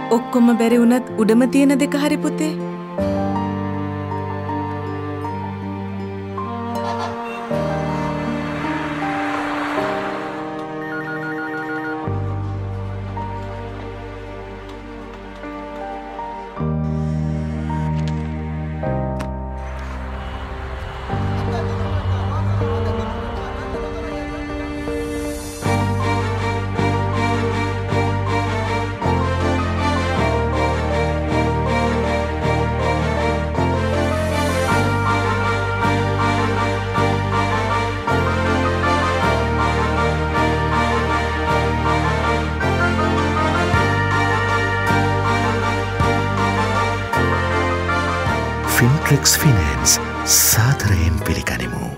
ඔක්කොම බැරි වුණත් උඩම තියෙන දෙක හරි පුතේ. Fintrex Finance සාදරයෙන් පිළිගනිමු.